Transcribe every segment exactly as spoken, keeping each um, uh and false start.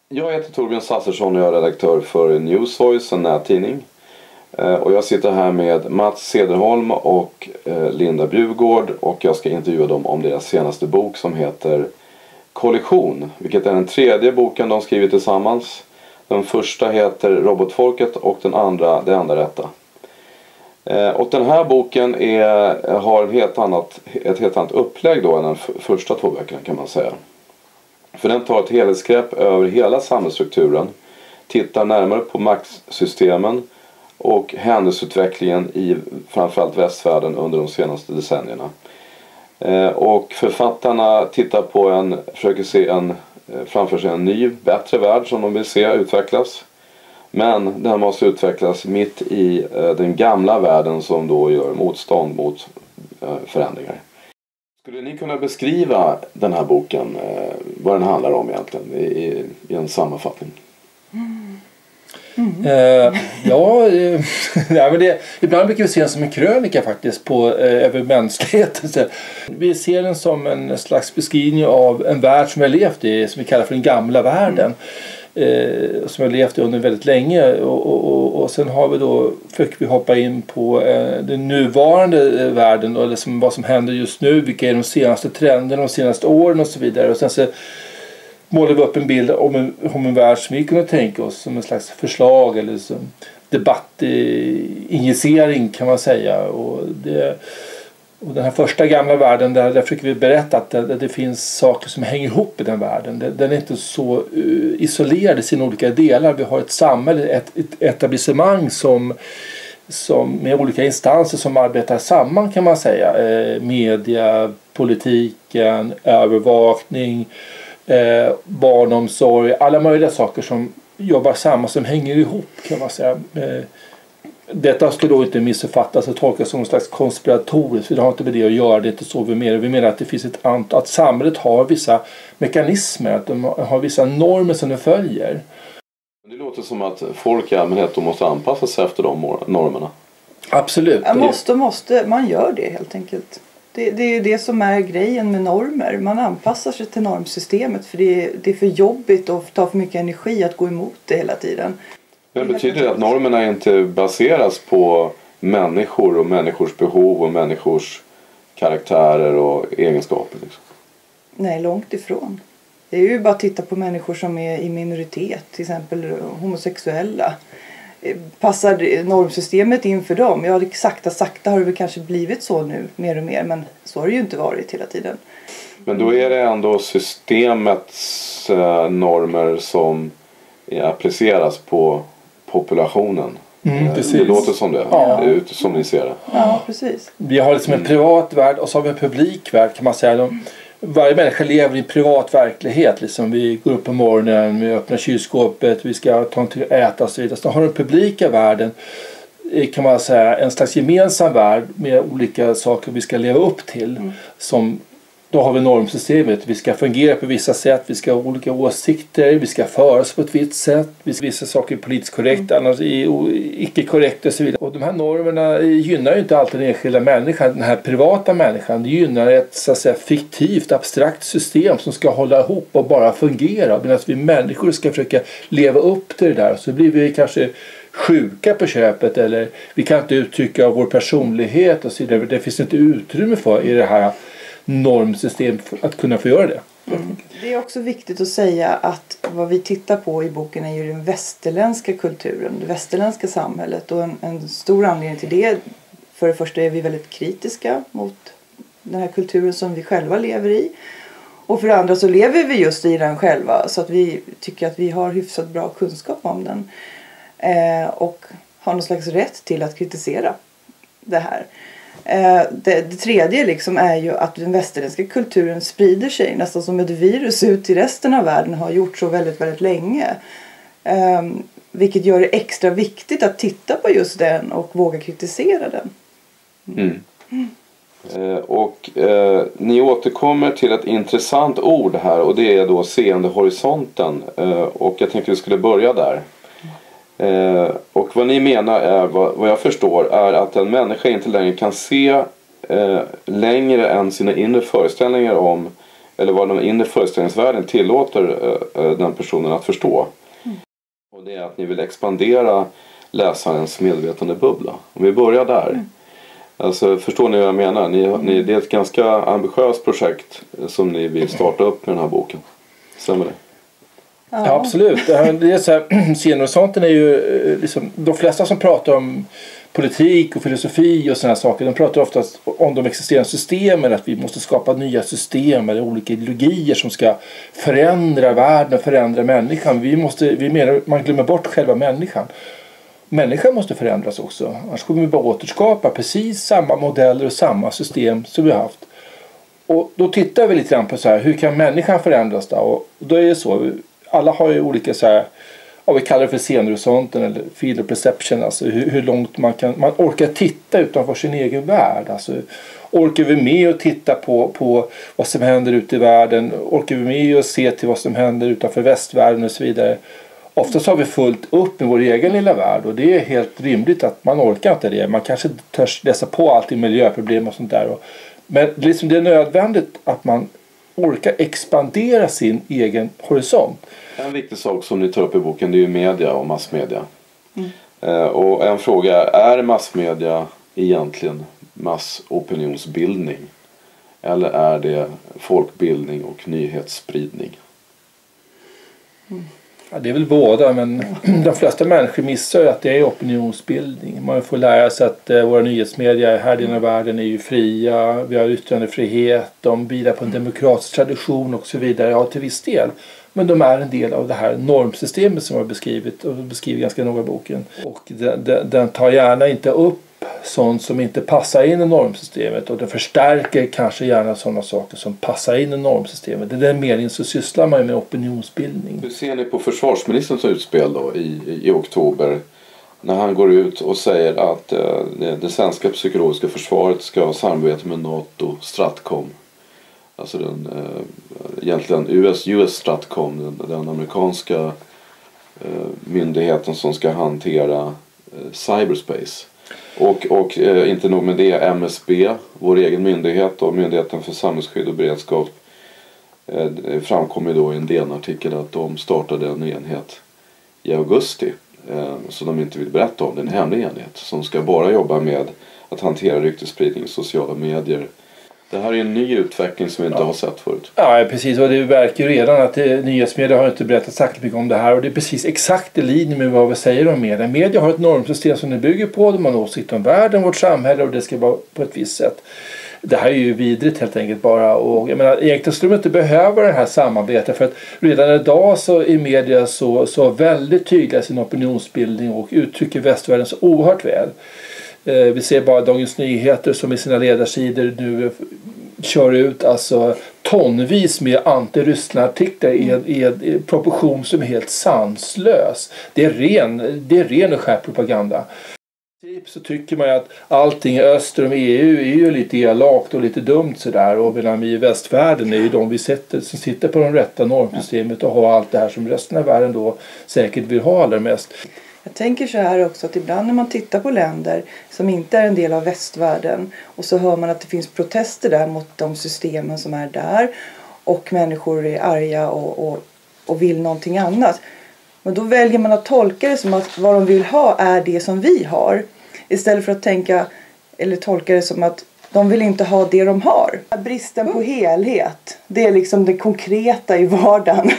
Jag heter Torbjörn Sassersson och jag är redaktör för Newsvoice, en nättidning. Och jag sitter här med Mats Cederholm och Linda Bjurgård och jag ska intervjua dem om deras senaste bok som heter Kollision, vilket är den tredje boken de skrivit tillsammans. Den första heter Robotfolket och den andra Det enda rätta. Och den här boken är, har ett helt annat, ett helt annat upplägg då än de första två böckerna, kan man säga. För den tar ett helhetsgrepp över hela samhällsstrukturen, tittar närmare på maktsystemen och händelseutvecklingen i framförallt västvärlden under de senaste decennierna. Och författarna tittar på en, försöker se en, framför sig en ny, bättre värld som de vill se utvecklas. Men den måste utvecklas mitt i den gamla världen som då gör motstånd mot förändringar. Skulle ni kunna beskriva den här boken, vad den handlar om egentligen, i, i en sammanfattning? Mm. Mm. Uh, ja, uh, ja men det, ibland brukar vi se den som en krönika faktiskt på, uh, över mänskligheten. Så, vi ser den som en slags beskrivning av en värld som vi har levt i, som vi kallar för den gamla världen. Eh, som har levt under väldigt länge och, och, och, och sen har vi då försöker vi hoppa in på eh, den nuvarande eh, världen och liksom vad som händer just nu, vilka är de senaste trenderna de senaste åren och så vidare, och sen så målar vi upp en bild om en, om en värld som vi kunde tänka oss som en slags förslag eller som debattinjicering kan man säga. Och det Och den här första gamla världen, där, där försöker vi berätta att det, det finns saker som hänger ihop i den världen. Den, den är inte så uh, isolerad i sina olika delar. Vi har ett samhälle, ett, ett etablissemang som, som med olika instanser som arbetar samman kan man säga. Eh, media, politiken, övervakning, eh, barnomsorg, alla möjliga saker som jobbar samman, som hänger ihop kan man säga. Eh, Detta ska då inte missuppfattas och tolkas som en slags konspiratoriskt. Det har inte med det att göra, det är inte så vi menar. Vi menar att det finns ett ant- att samhället har vissa mekanismer, att de har vissa normer som de följer. Det låter som att folk i allmänhet måste anpassa sig efter de normerna. Absolut. Ja, måste, måste. Man gör det helt enkelt. Det, det är ju det som är grejen med normer. Man anpassar sig till normsystemet för det är, det är för jobbigt och tar för mycket energi att gå emot det hela tiden. Men betyder det att normerna inte baseras på människor och människors behov och människors karaktärer och egenskaper? Liksom? Nej, långt ifrån. Det är ju bara att titta på människor som är i minoritet, till exempel homosexuella. Passar normsystemet in för dem? Ja, det sakta, sakta har det väl kanske blivit så nu, mer och mer, men så har det ju inte varit hela tiden. Men då är det ändå systemets normer som appliceras på populationen. Mm, det låter som det. Ja. Det är som ni ser det. Ja, precis. Vi har liksom en privat värld och så har vi en publik värld kan man säga. De, varje människa lever i en privat verklighet. Liksom. Vi går upp på morgonen, vi öppnar kylskåpet, vi ska ta något att äta och så vidare. Så har den publika världen kan man säga en slags gemensam värld med olika saker vi ska leva upp till. Mm. Som Då har vi normsystemet. Vi ska fungera på vissa sätt. Vi ska ha olika åsikter. Vi ska föra oss på ett visst sätt. Vissa saker är politiskt korrekt. Mm. Annars är icke korrekt och så vidare. Och de här normerna gynnar ju inte alltid den enskilda människan. Den här privata människan. Det gynnar ett så att säga fiktivt, abstrakt system som ska hålla ihop och bara fungera. Medan vi människor ska försöka leva upp till det där. Så blir vi kanske sjuka på köpet. Eller vi kan inte uttrycka vår personlighet och så vidare. Det finns inte utrymme för i det här normsystem att kunna få göra det. Mm. Det är också viktigt att säga att vad vi tittar på i boken är ju den västerländska kulturen, det västerländska samhället, och en, en stor anledning till det, för det första är vi väldigt kritiska mot den här kulturen som vi själva lever i, och för det andra så lever vi just i den själva så att vi tycker att vi har hyfsat bra kunskap om den eh, och har någon slags rätt till att kritisera det här. Det, det tredje liksom är ju att den västerländska kulturen sprider sig nästan som ett virus ut i resten av världen, har gjort så väldigt, väldigt länge. Um, vilket gör det extra viktigt att titta på just den och våga kritisera den. Mm. Mm. Eh, och eh, ni återkommer till ett intressant ord här, och det är då seende horisonten. Eh, och jag tänkte vi skulle börja där. Eh, och vad ni menar är, vad, vad jag förstår, är att en människa inte längre kan se eh, längre än sina inre föreställningar om eller vad den inre föreställningsvärlden tillåter uh, den personen att förstå. Mm. Och det är att ni vill expandera läsarens medvetandebubbla. Om vi börjar där. Mm. Alltså, förstår ni vad jag menar? Ni, mm. ni, det är ett ganska ambitiöst projekt som ni vill starta upp med den här boken. Stämmer det? Ja, ja absolut. Det är så här, scenhorisonten är ju liksom, de flesta som pratar om politik och filosofi och sådana saker, de pratar oftast om de existerande systemen, att vi måste skapa nya system eller olika ideologier som ska förändra världen och förändra människan. Vi måste, vi menar, man glömmer bort själva människan. Människan måste förändras också. Annars kommer vi bara återskapa precis samma modeller och samma system som vi har haft. Och då tittar vi lite grann på så här, hur kan människan förändras då? Och då är det så, alla har ju olika så här, ja, vi kallar det för scenhorisonten eller field of perception, alltså hur, hur långt man kan, man orkar titta utanför sin egen värld. Alltså orkar vi med att titta på, på vad som händer ute i världen, orkar vi med att se till vad som händer utanför västvärlden och så vidare. Oftast har vi fullt upp med vår egen lilla värld och det är helt rimligt att man orkar inte det. Man kanske inte törs läsa på allt i miljöproblem och sånt där. Men liksom det är nödvändigt att man orkar expandera sin egen horisont. En viktig sak som ni tar upp i boken, det är ju media och massmedia. Mm. Eh, och en fråga är, är massmedia egentligen massopinionsbildning? Eller är det folkbildning och nyhetsspridning? Mm. Ja, det är väl båda, men de flesta människor missar ju att det är opinionsbildning. Man får lära sig att eh, våra nyhetsmedier här i den här världen är ju fria, vi har yttrandefrihet, de vilar på en demokratisk tradition och så vidare, ja till viss del. Men de är en del av det här normsystemet som jag har beskrivit och beskriver ganska noga i boken. Och den, den, den tar gärna inte upp sånt som inte passar in i normsystemet och den förstärker kanske gärna sådana saker som passar in i normsystemet. Det är den meningen så sysslar man med opinionsbildning. Hur ser ni på försvarsministerns utspel då i, i oktober när han går ut och säger att eh, det, det svenska psykologiska försvaret ska samarbeta med NATO Stratcom, alltså den eh, egentligen U S, U S Stratcom, den, den amerikanska eh, myndigheten som ska hantera eh, cyberspace. Och, och eh, inte nog med det, M S B, vår egen myndighet och Myndigheten för samhällsskydd och beredskap, eh, framkommer då i en D N-artikel att de startade en enhet i augusti eh, som de inte vill berätta om. Det är en hemlig enhet som ska bara jobba med att hantera ryktesspridning i sociala medier. Det här är en ny utveckling som vi inte ja. har sett förut. Ja, precis. Och det verkar ju redan att det, nyhetsmedia har inte berättat särskilt mycket om det här. Och det är precis exakt i linje med vad vi säger om media. Media har ett normsystem som det bygger på. De har en åsikt om världen, vårt samhälle och det ska vara på ett visst sätt. Det här är ju vidrigt helt enkelt bara. Och jag menar, egentligen skulle man inte behöva det här samarbetet. För att redan idag så är media så, så väldigt tydliga i sin opinionsbildning och uttrycker västvärlden så oerhört väl. Vi ser bara Dagens Nyheter som i sina ledarsidor nu kör ut alltså tonvis med anti-Ryssland-artiklar i en, i en proportion som är helt sanslös. Det är ren, det är ren och skär propaganda. Så tycker man att allting öster om E U är ju lite elakt och lite dumt sådär. Och medan vi i västvärlden är ju de vi sätter, som sitter på de rätta normsystemet och har allt det här som resten av världen då säkert vill ha allra mest. Jag tänker så här också att ibland när man tittar på länder som inte är en del av västvärlden och så hör man att det finns protester där mot de systemen som är där och människor är arga och, och, och vill någonting annat. Men då väljer man att tolka det som att vad de vill ha är det som vi har. Istället för att tänka eller tolka det som att de vill inte ha det de har. Bristen på helhet, det är liksom det konkreta i vardagen.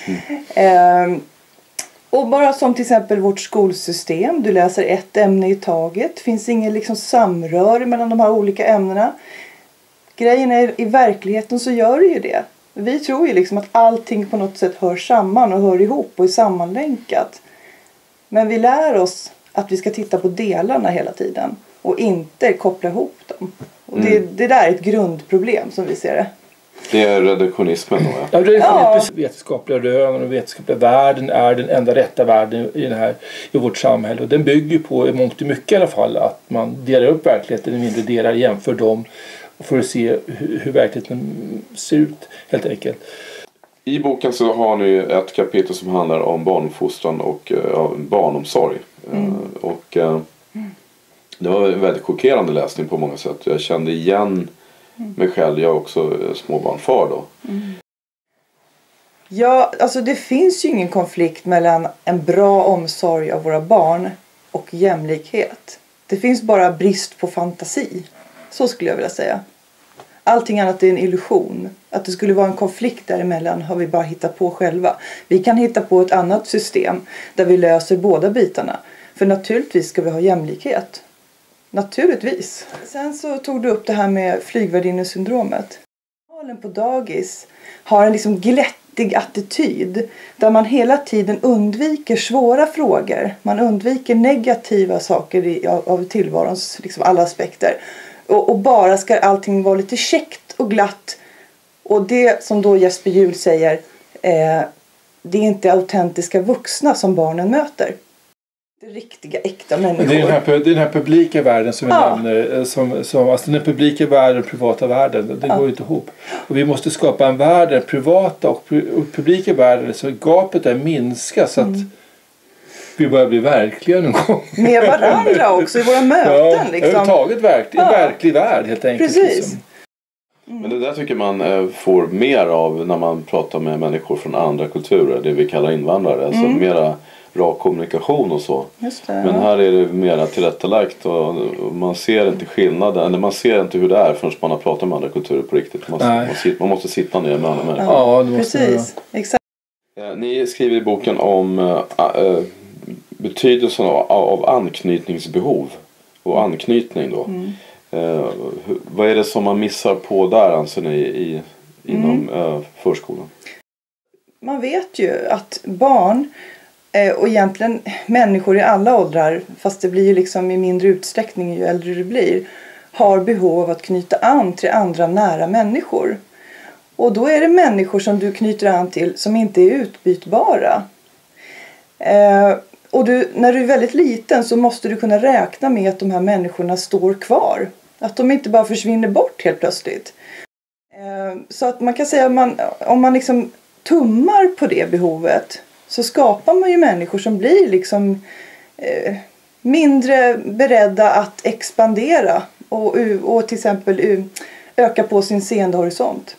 Mm. um, Och bara som till exempel vårt skolsystem. Du läser ett ämne i taget. Det finns ingen liksom samröre mellan de här olika ämnena. Grejen är i verkligheten så gör det ju det. Vi tror ju liksom att allting på något sätt hör samman och hör ihop och är sammanlänkat. Men vi lär oss att vi ska titta på delarna hela tiden. Och inte koppla ihop dem. Och det, det där är ett grundproblem som vi ser det. Det är reduktionismen då, ja. Ja, det är ja. Vetenskapliga rön och vetenskapliga världen är den enda rätta världen i, den här, i vårt samhälle. Och den bygger på, i mångt och mycket i alla fall, att man delar upp verkligheten i mindre delar, jämför dem för att se hur, hur verkligheten ser ut helt enkelt. I boken så har ni ett kapitel som handlar om barnuppfostran och uh, barnomsorg. Mm. Uh, och uh, det var en väldigt chockerande läsning på många sätt. Jag kände igen mm. mig själv. Jag är också småbarnfar då. Mm. Ja, alltså det finns ju ingen konflikt mellan en bra omsorg av våra barn och jämlikhet. Det finns bara brist på fantasi. Så skulle jag vilja säga. Allting annat är en illusion. Att det skulle vara en konflikt däremellan har vi bara hittat på själva. Vi kan hitta på ett annat system där vi löser båda bitarna. För naturligtvis ska vi ha jämlikhet. Naturligtvis. Sen så tog du upp det här med flygvärdinnesyndromet. Barnen på dagis har en liksom glättig attityd. Där man hela tiden undviker svåra frågor. Man undviker negativa saker i, av, av tillvarons liksom alla aspekter. Och, och bara ska allting vara lite käckt och glatt. Och det som då Jesper Juhl säger. Eh, det är inte autentiska vuxna som barnen möter. Det är riktiga, äkta människor. Det är den här, det är den här publika världen som vi ja. nämner. Som, som, alltså den publika världen och privata världen. Det ja. går inte ihop. Och vi måste skapa en värld, den privata och, och publika världen. Så gapet där minskar så att mm. vi börjar bli verkliga någon gång. Med varandra också i våra möten. Ja, liksom. Överhuvudtaget verklig, ja. verklig värld helt enkelt. Precis. Liksom. Mm. Men det där tycker man får mer av när man pratar med människor från andra kulturer. Det vi kallar invandrare. Alltså mm. mera rak kommunikation och så. Just det, Men ja. här är det mera tillrättalagt och man ser inte skillnaden. Eller man ser inte hur det är förrän man har pratat med andra kulturer på riktigt. Man, man, man måste sitta ner med andra människor. Ja, det måste precis. Exakt. Ni skriver i boken om äh, betydelsen av, av anknytningsbehov och anknytning då. Mm. Uh, vad är det som man missar på där anser ni i, inom mm. uh, förskolan? Man vet ju att barn eh, och egentligen människor i alla åldrar, fast det blir ju liksom i mindre utsträckning ju äldre det blir, har behov av att knyta an till andra nära människor. Och då är det människor som du knyter an till som inte är utbytbara. Eh, och du, när du är väldigt liten så måste du kunna räkna med att de här människorna står kvar. Att de inte bara försvinner bort helt plötsligt. Eh, så att man kan säga att man, om man liksom tummar på det behovet så skapar man ju människor som blir liksom eh, mindre beredda att expandera och, och till exempel öka på sin seendehorisont.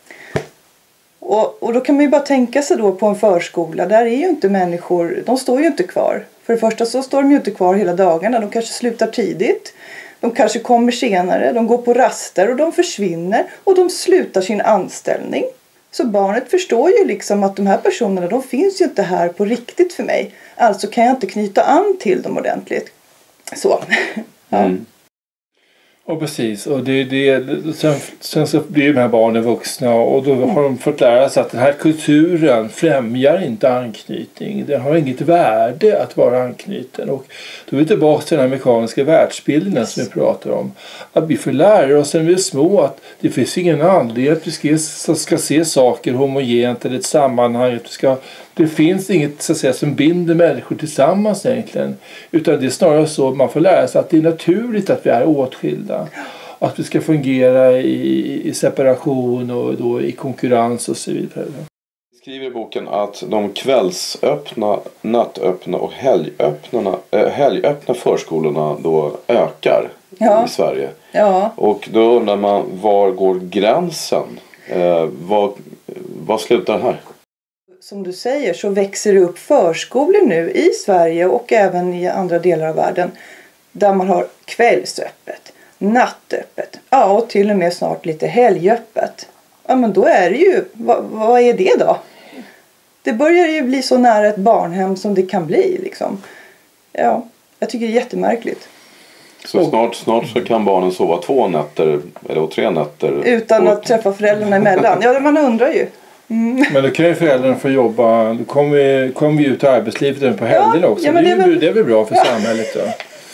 Och, och då kan man ju bara tänka sig då på en förskola. Där är ju inte människor, de står ju inte kvar. För det första så står de ju inte kvar hela dagarna. De kanske slutar tidigt. De kanske kommer senare. De går på raster och de försvinner. Och de slutar sin anställning. Så barnet förstår ju liksom att de här personerna, de finns ju inte här på riktigt för mig. Alltså kan jag inte knyta an till dem ordentligt. Så. Ja. Mm. Och precis, och det, det, sen, sen så blir de här barnen vuxna och då har de fått lära sig att den här kulturen främjar inte anknytning. Den har inget värde att vara anknyten. Och då är vi tillbaka till den amerikanska världsbilden yes. som vi pratar om. Att vi får lära oss när vi är små att det finns ingen anledning att vi ska, ska se saker homogent eller ett sammanhang. Att vi ska, det finns inget så att säga, som binder människor tillsammans egentligen. Utan det är snarare så att man får lära sig att det är naturligt att vi är åtskilda. Att vi ska fungera i, i separation och då i konkurrens och så vidare. Vi skriver i boken att de kvällsöppna, nattöppna och helgöppna, äh, helgöppna förskolorna då ökar ja. i Sverige. Ja. Och då undrar man, var går gränsen? Eh, vad, vad slutar här? Som du säger så växer det upp förskolor nu i Sverige och även i andra delar av världen. Där man har kvällsöppet, nattöppet, ja och till och med snart lite helgöppet. Ja men då är det ju, vad, vad är det då? Det börjar ju bli så nära ett barnhem som det kan bli liksom. Ja, jag tycker det är jättemärkligt. Så snart, snart så kan barnen sova två nätter eller tre nätter. Utan att träffa föräldrarna emellan. Ja, man undrar ju. Mm. Men då kan ju föräldrarna få jobba. Då kommer vi, kommer vi ut i arbetslivet även på helgerna ja, också. Ja, det, det, är väl, det är väl bra för ja. samhället då.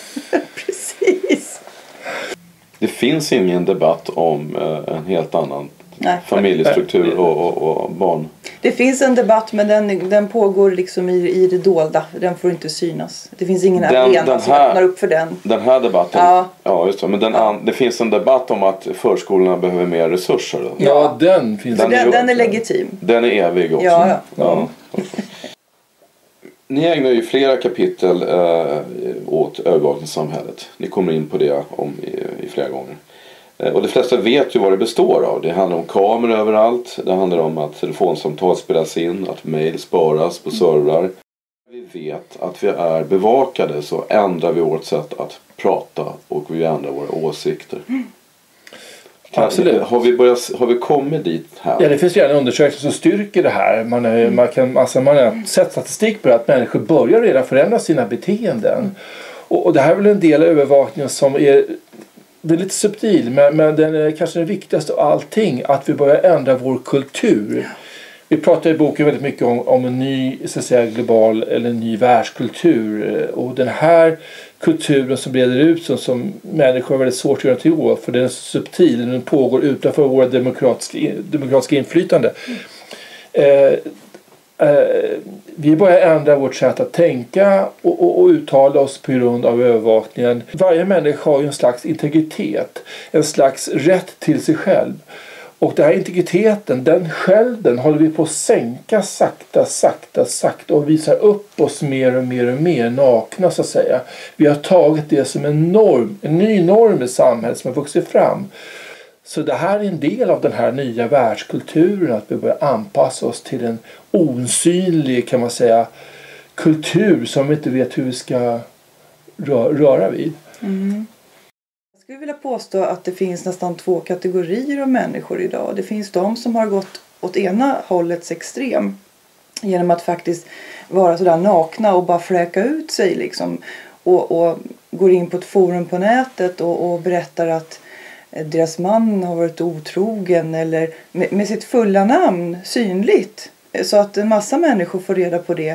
Precis. Det finns ingen debatt om eh, en helt annan Nej. familjestruktur och, och, och barn. Det finns en debatt men den, den pågår liksom i, i det dolda. Den får inte synas. Det finns ingen den, arena den här, som öppnar upp för den. Den här debatten. Ja, ja just det. Men den, ja. det finns en debatt om att förskolorna behöver mer resurser. Då. Ja, den finns. Den, den, den är legitim. Den är evig också. Ja, ja. ja. ja. Ni ägnar ju flera kapitel eh, åt övervakningssamhället. Ni kommer in på det om, i, i flera gånger. Och de flesta vet ju vad det består av. Det handlar om kameror överallt. Det handlar om att telefonsamtal spelas in, att mejl sparas på servrar. Vi vet att vi är bevakade, så ändrar vi vårt sätt att prata och vi ändrar våra åsikter. Mm. Absolut. Har vi, börjat, har vi kommit dit här? Ja, det finns redan undersökningar som styrker det här. Man, är, mm. man, kan, alltså man har sett statistik på det, att människor börjar redan förändra sina beteenden. Mm. Och, och det här är väl en del av övervakningen som är väldigt subtil, men, men den är kanske den viktigaste av allting, att vi börjar ändra vår kultur. Vi pratar i boken väldigt mycket om, om en ny, så att säga, global eller en ny världskultur. Och den här kulturen som breder ut som, som människor har väldigt svårt att göra till år, för den är så subtil, den pågår utanför våra demokratiska, demokratiska inflytande. Mm. Eh, eh, vi börjar ändra vårt sätt att tänka och, och, och uttala oss på grund av övervakningen. Varje människa har ju en slags integritet, en slags rätt till sig själv. Och den här integriteten, den skölden håller vi på att sänka sakta, sakta, sakta och visar upp oss mer och mer och mer nakna, så att säga. Vi har tagit det som en norm, en ny norm i samhället som har vuxit fram. Så det här är en del av den här nya världskulturen, att vi börjar anpassa oss till en osynlig, kan man säga, kultur som vi inte vet hur vi ska rö- röra vid. Mm. Jag skulle vilja påstå att det finns nästan två kategorier av människor idag. Det finns de som har gått åt ena hållets extrem genom att faktiskt vara sådär nakna och bara fläka ut sig liksom, och, och går in på ett forum på nätet och, och berättar att deras man har varit otrogen, eller med, med sitt fulla namn synligt, så att en massa människor får reda på det.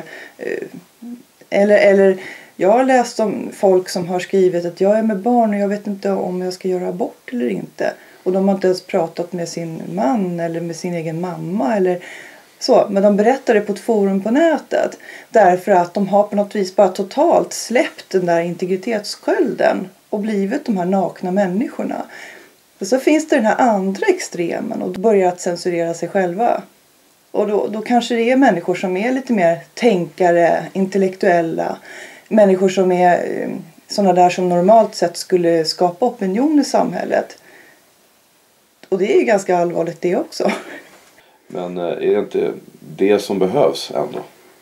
Eller, eller jag har läst om folk som har skrivit att jag är med barn och jag vet inte om jag ska göra abort eller inte. Och de har inte ens pratat med sin man eller med sin egen mamma eller så. Men de berättar det på ett forum på nätet. Därför att de har på något vis bara totalt släppt den där integritetsskölden och blivit de här nakna människorna. Och så finns det den här andra extremen och börjar att censurera sig själva. Och då, då kanske det är människor som är lite mer tänkare, intellektuella. Människor som är sådana där som normalt sett skulle skapa opinion i samhället. Och det är ju ganska allvarligt det också. Men är det inte det som behövs ändå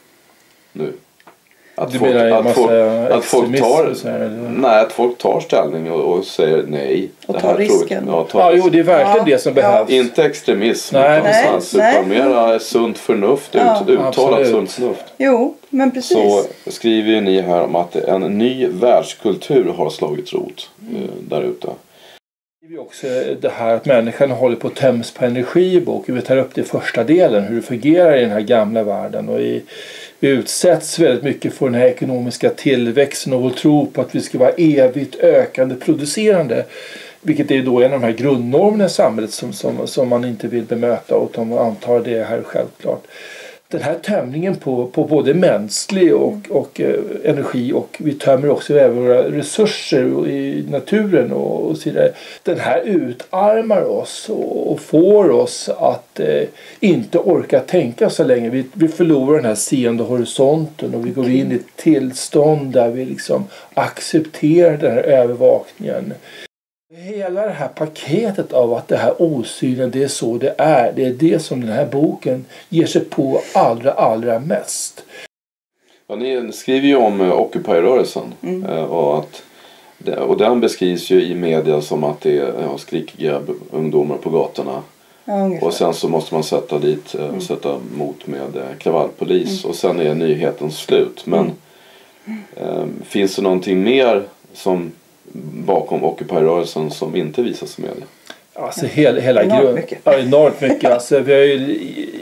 nu? Att du folk, menar att folk, att folk tar, så här, nej, att folk tar ställning och, och säger nej. Och det tar risken. Ja, tar ja, risken. jo, det är verkligen ja, det som behövs. Ja. Inte extremism, nej, utan, nej, sans, utan mera sunt förnuft, ja, ut, uttalat sunt förnuft. Jo, men precis. Så skriver ju ni här om att en ny världskultur har slagit rot mm. eh, där ute. Det är också det här att människan håller på att töms på energi i boken. Vi tar upp det i första delen, hur det fungerar i den här gamla världen. Och i, vi utsätts väldigt mycket för den här ekonomiska tillväxten och vår tro på att vi ska vara evigt ökande producerande. Vilket är då en av de här grundnormerna i samhället som, som, som man inte vill bemöta, och de antar det här självklart. Den här tömningen på, på både mänsklig och, och eh, energi, och vi tömmer också även våra resurser i naturen och, och så vidare. Den här utarmar oss och, och får oss att eh, inte orka tänka så länge. Vi, vi förlorar den här seende horisonten och vi går in i ett tillstånd där vi liksom accepterar den här övervakningen. Hela det här paketet av att det här osynliga, det är så det är. Det är det som den här boken ger sig på allra, allra mest. Ja, ni skriver ju om Occupy-rörelsen. Mm. Och, att, och den beskrivs ju i media som att det är ja, skrikiga ungdomar på gatorna. Ja, och sen så måste man sätta dit, mm. sätta mot med kravallpolis. Mm. Och sen är nyheten slut. Men mm. eh, finns det någonting mer som bakom Occupy-rörelsen som inte visas i media? Alltså hela, hela enormt grund, mycket. Ja, enormt mycket. Alltså, vi har ju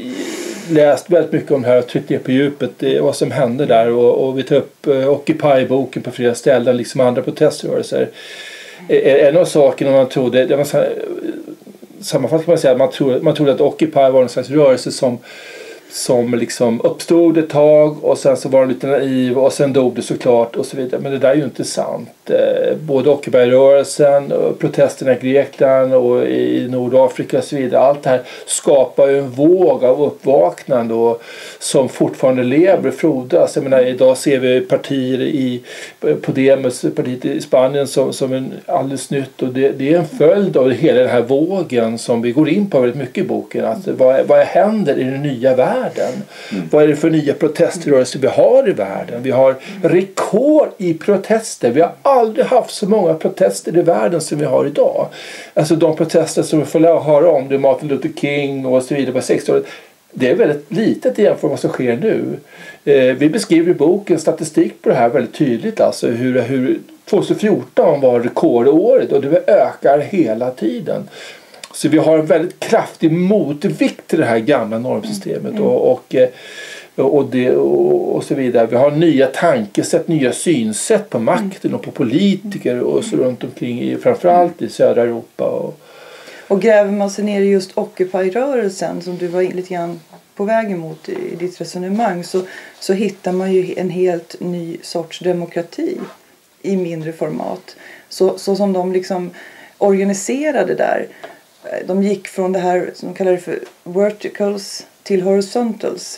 läst väldigt mycket om det här och tryckt ner på djupet det, vad som händer där, och, och vi tar upp uh, Occupy-boken på flera ställen liksom andra proteströrelser. Mm. En av sakerna man trodde, det var så här, sammanfattningsvis kan man säga att man trodde, man trodde att Occupy var en slags rörelse som som liksom uppstod ett tag och sen så var den lite naiv och sen dog det såklart och så vidare. Men det där är ju inte sant. att eh, både Occupy-rörelsen, protesterna i Grekland och i Nordafrika och så vidare, allt det här skapar ju en våg av uppvaknande och, som fortfarande lever och frodas. Jag menar, idag ser vi partier i Podemos, partiet i Spanien som, som en alldeles nytt, och det, det är en följd av hela den här vågen som vi går in på väldigt mycket i boken. Att vad, vad händer i den nya världen? Mm. Vad är det för nya proteströrelser vi har i världen? Vi har rekord i protester. Vi har aldrig haft så många protester i världen som vi har idag. Alltså de protester som vi får höra om, det är Martin Luther King och så vidare på sextiotalet. Det är väldigt litet jämfört med vad som sker nu. Eh, vi beskriver i boken statistik på det här väldigt tydligt. Alltså hur, hur tjugohundrafjorton var rekordåret och det ökar hela tiden. Så vi har en väldigt kraftig motvikt till det här gamla normsystemet mm. och, och, och, det, och, och så vidare. Vi har nya tankesätt, nya synsätt på makten och på politiker och så runt omkring, i, framförallt i södra Europa. Och, och gräver man sig ner i just Occupy-rörelsen som du var lite grann på väg emot i ditt resonemang, så, så hittar man ju en helt ny sorts demokrati i mindre format. Så, så som de liksom organiserade där. De gick från det här som de kallar det för verticals till horizontals.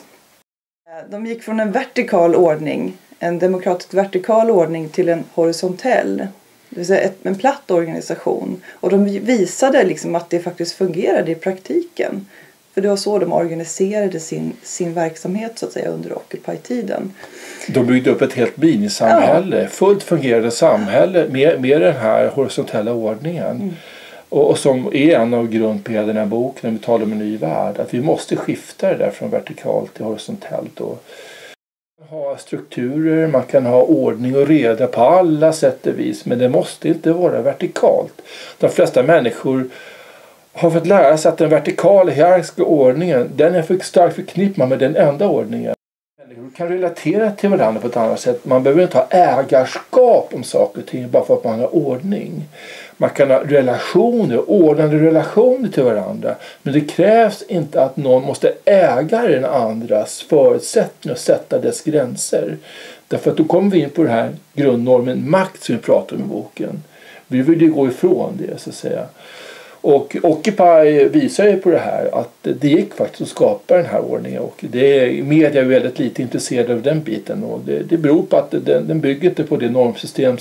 De gick från en vertikal ordning, en demokratisk vertikal ordning, till en horisontell. Det vill säga ett, en platt organisation. Och de visade liksom att det faktiskt fungerade i praktiken. För det var så de organiserade sin, sin verksamhet så att säga under Occupy-tiden. De byggde upp ett helt minisamhälle, ja. fullt fungerande samhälle med, med den här horisontella ordningen. Mm. Och, och som är en av grundpelarna i den här boken när vi talar om en ny värld. Att vi måste skifta det där från vertikalt till horisontellt. Och ha strukturer, man kan ha ordning och reda på alla sätt och vis. Men det måste inte vara vertikalt. De flesta människor har fått lära sig att den vertikala hierarkiska ordningen, den är för starkt förknippad med den enda ordningen. Människor kan relatera till varandra på ett annat sätt. Man behöver inte ha ägarskap om saker och ting bara för att man har ordning. Man kan ha relationer, ordnade relationer till varandra. Men det krävs inte att någon måste äga den andras förutsättningar och sätta dess gränser. Därför att då kommer vi in på den här grundnormen makt som vi pratar om i boken. Vi vill ju gå ifrån det så att säga. Och Occupy visar ju på det här att det gick faktiskt att skapa den här ordningen, och det är media är väldigt lite intresserade av den biten, och det, det beror på att den, den bygger inte på det normsystem.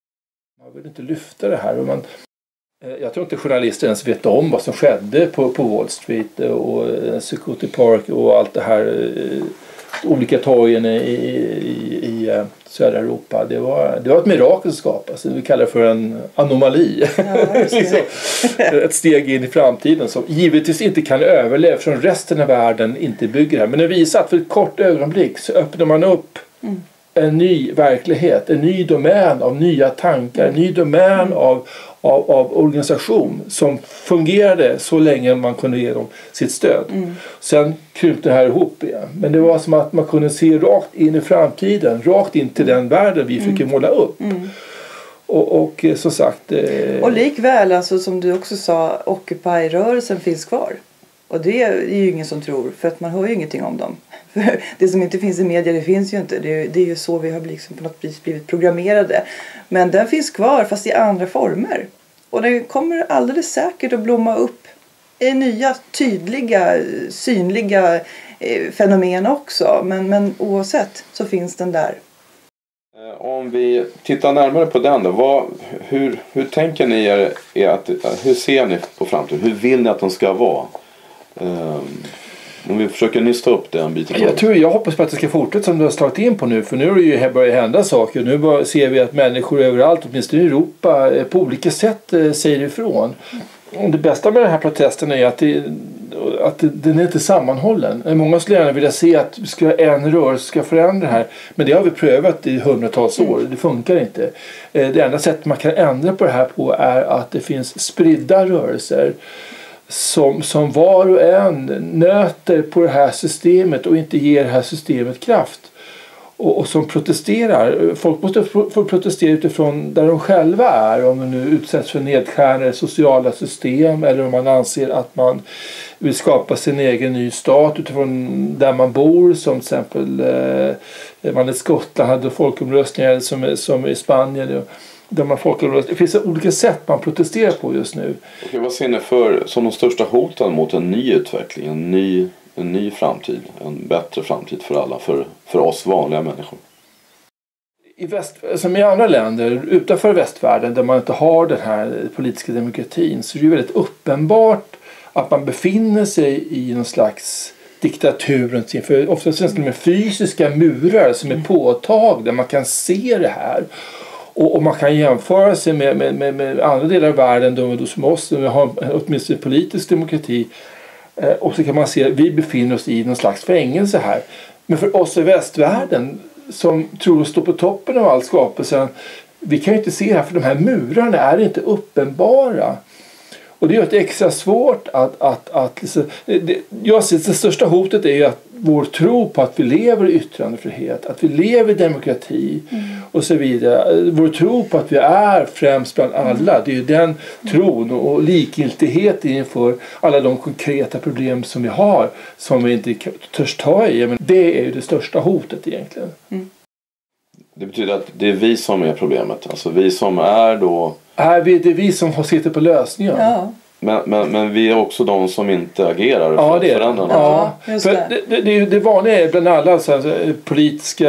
Man vill inte lyfta det här, och man, jag tror inte journalister ens vet om vad som skedde på, på Wall Street och Security Park och allt det här, olika torgen i, i, i södra Europa. Det var, det var ett mirakel att skapas. Vi kallar det för en anomali. Ja, liksom. Ett steg in i framtiden som givetvis inte kan överleva från resten av världen inte bygger här. Men det visar att för ett kort ögonblick så öppnar man upp mm. en ny verklighet, en ny domän av nya tankar, en ny domän mm. av, av, av organisation som fungerade så länge man kunde ge dem sitt stöd. Mm. Sen krympte det här ihop igen. Men det var som att man kunde se rakt in i framtiden, rakt in till den världen vi fick mm. måla upp. Mm. Och, och som sagt... Eh... Och likväl, alltså, som du också sa, Occupy-rörelsen finns kvar. Och det är ju ingen som tror, för att man hör ju ingenting om dem. För det som inte finns i media, det finns ju inte. Det är, det är ju så vi har liksom på något vis blivit programmerade. Men den finns kvar, fast i andra former. Och den kommer alldeles säkert att blomma upp i nya, tydliga, synliga eh, fenomen också. Men, men oavsett så finns den där. Om vi tittar närmare på den då, vad, hur, hur tänker ni er, er att, hur ser ni på framtiden? Hur vill ni att de ska vara? Um, om vi försöker nysta upp det en bit. Jag tror, jag hoppas på att det ska fortsätta som du har slagit in på nu, för nu är det ju börjat hända saker. Nu bara ser vi att människor överallt, åtminstone i Europa, på olika sätt säger ifrån. Och det bästa med den här protesten är att, det, att den är inte sammanhållen. Många skulle gärna vilja se att vi ska en rörelse ska förändra det här. Men det har vi prövat i hundratals år. Det funkar inte. Det enda sättet man kan ändra på det här på är att det finns spridda rörelser. Som, som var och en nöter på det här systemet och inte ger det här systemet kraft. Och, och som protesterar. Folk måste få, få protestera utifrån där de själva är. Om de nu utsätts för nedskärningar i sociala system. Eller om man anser att man vill skapa sin egen ny stat utifrån där man bor. Som till exempel eh, man i Skottland hade folkomröstningar som, som i Spanien. där man folk, det finns olika sätt man protesterar på just nu. Okej, vad ser ni för som de största hoten mot en ny utveckling, en ny, en ny framtid, en bättre framtid för alla, för, för oss vanliga människor? I väst, som i andra länder utanför västvärlden där man inte har den här politiska demokratin, så är det ju väldigt uppenbart att man befinner sig i någon slags diktatur. För ofta finns det med fysiska murar som är påtagliga. Man kan se det här. Och, och man kan jämföra sig med, med, med, med andra delar av världen då, då som oss, där vi har åtminstone politisk demokrati. Eh, och så kan man se att vi befinner oss i någon slags fängelse här. Men för oss i västvärlden som tror att stå på toppen av all skapelsen, vi kan ju inte se det här för de här murarna är inte uppenbara. Och det gör det extra svårt att... att, att liksom, det, jag ser det största hotet är ju att vår tro på att vi lever i yttrandefrihet, att vi lever i demokrati mm. och så vidare. Vår tro på att vi är främst bland alla, det är ju den tron och likgiltighet inför alla de konkreta problem som vi har som vi inte törs ta i. Men det är ju det största hotet egentligen. Mm. Det betyder att det är vi som är problemet. Alltså vi som är då... Är vi, det är vi som sitter på lösningen. Ja. Men, men, men vi är också de som inte agerar för ja, det är förändra ja, just för det. Det, det, det vanliga är bland alla så här, politiska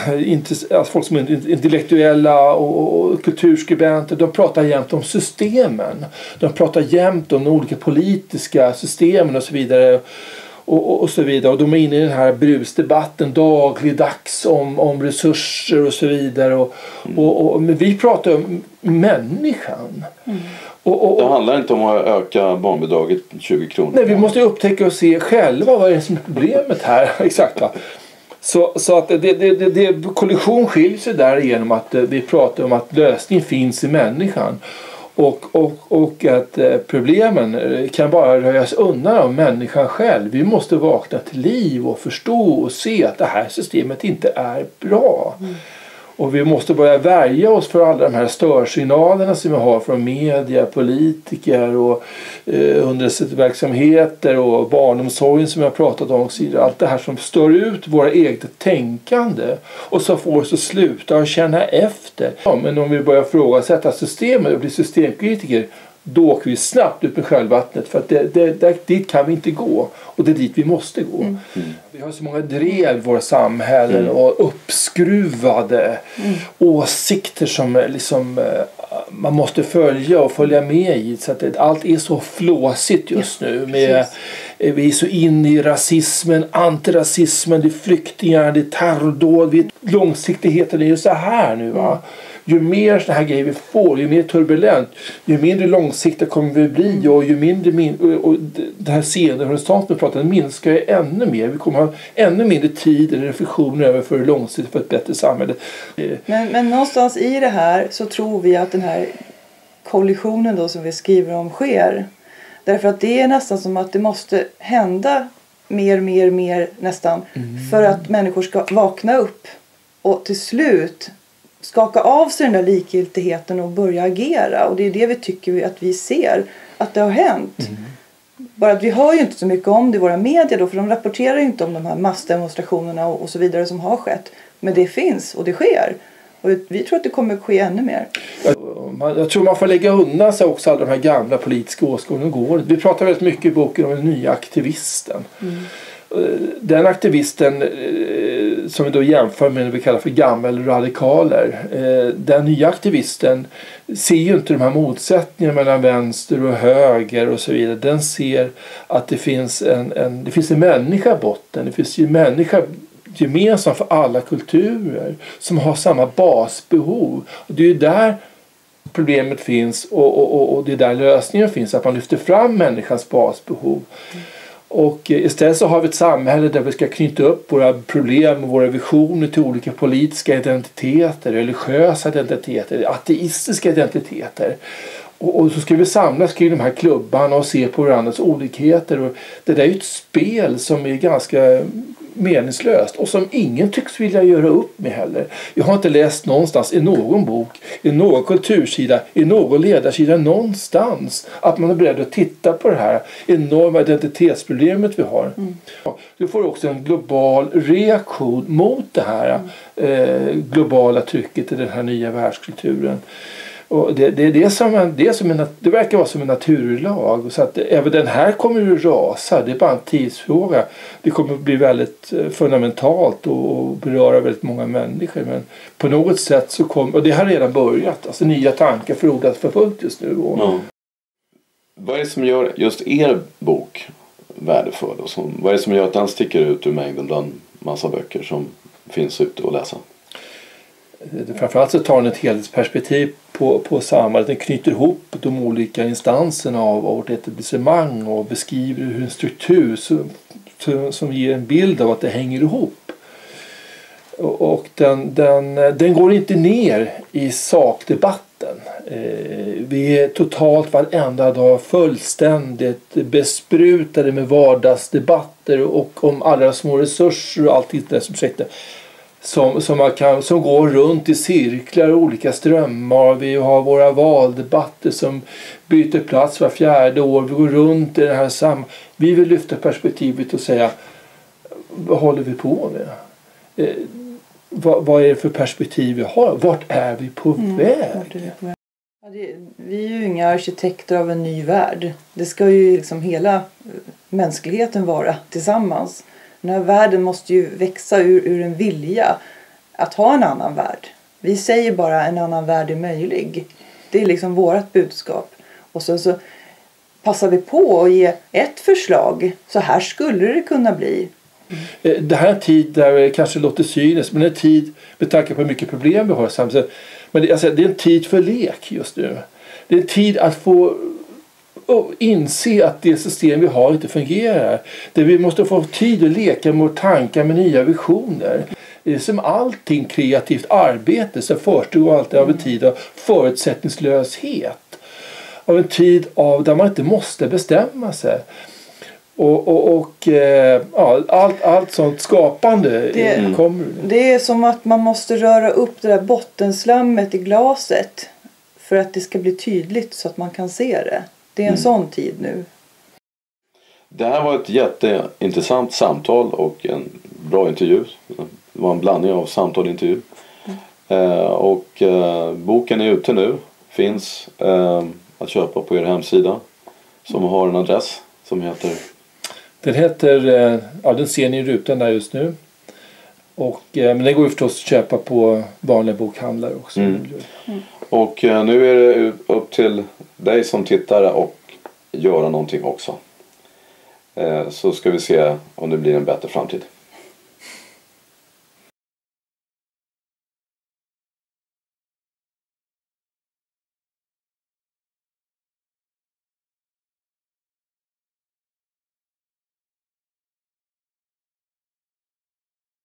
alltså folk som är intellektuella och, och kulturskribenter, de pratar jämt om systemen. De pratar jämt om de olika politiska systemen och så vidare. Och, och, och så vidare. Och de är inne i den här brusdebatten dagligdags om, om resurser och så vidare. Och, mm. och, och, men vi pratar om människan. Mm. Och, och, det handlar inte om att öka barnbidraget tjugo kronor. Nej, vi måste upptäcka och se själva vad är det som är problemet här. Exakt va? Så, så att det, det, det, det, kollision skiljer sig där genom att vi pratar om att lösningen finns i människan. Och, och, och att problemen kan bara röjas undan av människan själv. Vi måste vakna till liv och förstå och se att det här systemet inte är bra. Mm. Och vi måste börja värja oss för alla de här störsignalerna som vi har från media, politiker och eh, underrättelseverksamheter och barnomsorgen som jag har pratat om. Allt det här som stör ut våra egna tänkande och så får oss att sluta och känna efter. Ja, men om vi börjar frågasätta systemet och blir systemkritiker, då åker vi snabbt ut med sjövattnet för att det, det, det, dit kan vi inte gå och det är dit vi måste gå. Mm. Mm. Vi har så många drev i våra samhällen mm. och uppskruvade mm. åsikter som liksom, man måste följa och följa med i. Så att det, allt är så flåsigt just ja, nu. Med, vi är så inne i rasismen, antirasismen, det är flyktingar, det är terrordåd, vi är långsiktigheten är ju så här nu va. Mm. Ju mer sådana här grejer vi får, ju mer turbulent, ju mindre långsiktigt kommer vi bli och ju mindre min- och den här scenen, horisonten vi pratar om, minskar ju ännu mer. Vi kommer ha ännu mindre tid eller reflektioner över för långsiktigt för ett bättre samhälle. Men, men någonstans i det här så tror vi att den här kollisionen då som vi skriver om sker. Därför att det är nästan som att det måste hända mer, mer, mer nästan mm. för att människor ska vakna upp och till slut skaka av sig den där likgiltigheten och börja agera. Och det är det vi tycker att vi ser att det har hänt. Mm. Bara att vi hör ju inte så mycket om det i våra medier då, för de rapporterar ju inte om de här massdemonstrationerna och, och så vidare som har skett. Men det finns och det sker. Och vi tror att det kommer att ske ännu mer. Jag, jag tror man får lägga undan sig också alla de här gamla politiska åskådningarna. Vi pratar väldigt mycket i boken om den nya aktivisten. Mm. Den aktivisten som vi då jämför med det vi kallar för gammelradikaler, den nya aktivisten ser ju inte de här motsättningarna mellan vänster och höger och så vidare. Den ser att det finns en, en, det finns en människa botten, det finns ju en människa gemensamt för alla kulturer som har samma basbehov. Och det är ju där problemet finns och, och, och, och det är där lösningen finns, att man lyfter fram människans basbehov. Mm. Och istället så har vi ett samhälle där vi ska knyta upp våra problem och våra visioner till olika politiska identiteter, religiösa identiteter, ateistiska identiteter. Och, och så ska vi samlas kring de här klubbarna och se på varandras olikheter. Och det där är ju ett spel som är ganska meningslöst och som ingen tycks vilja göra upp med heller. Jag har inte läst någonstans i någon bok, i någon kultursida, i någon ledarsida någonstans att man är beredd att titta på det här enorma identitetsproblemet vi har. Mm. Du får också en global reaktion mot det här mm. eh, globala trycket i den här nya världskulturen. Och det, det, det, är som en, det, är som en, det verkar vara som en naturlag. Så att även den här kommer ju rasa. Det är bara en tidsfråga. Det kommer bli väldigt fundamentalt och beröra väldigt många människor. Men på något sätt så kommer, och det har redan börjat. Alltså nya tankar frodas för fullt just nu. Och, ja. Vad är det som gör just er bok värdefull? Och som, vad är det som gör att den sticker ut ur mängden bland massa böcker som finns ute att läsa? Framförallt så tar den ett helhetsperspektiv på, på samhället. Den knyter ihop de olika instanserna av, av vårt etablissemang och beskriver hur en struktur som, som ger en bild av att det hänger ihop. Och, och den, den, den går inte ner i sakdebatten. Eh, vi är totalt varenda dag fullständigt besprutade med vardagsdebatter och om alla små resurser och allt det som ursäkta. Som, som, man kan, som går runt i cirklar och olika strömmar. Vi har våra valdebatter som byter plats var fjärde år. Vi går runt i den här sam... Vi vill lyfta perspektivet och säga, vad håller vi på med? Eh, vad, vad är det för perspektiv vi har? Vart är vi på mm, väg? Ja, det, vi är ju inga arkitekter av en ny värld. Det ska ju liksom hela mänskligheten vara tillsammans. Den här världen måste ju växa ur, ur en vilja att ha en annan värld. Vi säger bara en annan värld är möjlig. Det är liksom vårt budskap. Och så, så passar vi på att ge ett förslag. Så här skulle det kunna bli. Mm. Det här är en tid där det kanske låter cyniskt. Men det är en tid med tanke på hur mycket problem vi har samtidigt. Men det, alltså, det är en tid för lek just nu. Det är en tid att få... och inse att det system vi har inte fungerar. Där vi måste få tid att leka med tankar med nya visioner. Det är som allting kreativt arbete så förstår alltid av en tid av förutsättningslöshet. Av en tid av där man inte måste bestämma sig. Och, och, och ja, allt, allt sånt skapande det, kommer. Det är som att man måste röra upp det där bottenslammet i glaset. För att det ska bli tydligt så att man kan se det. Det är en mm. sån tid nu. Det här var ett jätteintressant samtal och en bra intervju. Det var en blandning av samtal och intervju. Mm. Eh, och eh, boken är ute nu. Finns eh, att köpa på er hemsida. Som mm. har en adress som heter... Den heter... Eh, ja, den ser ni i rutan där just nu. Och, eh, men den går ju förstås att köpa på vanliga bokhandlare också. Mm. Mm. Och eh, nu är det upp till dig som tittare och göra någonting också. Eh, så ska vi se om det blir en bättre framtid.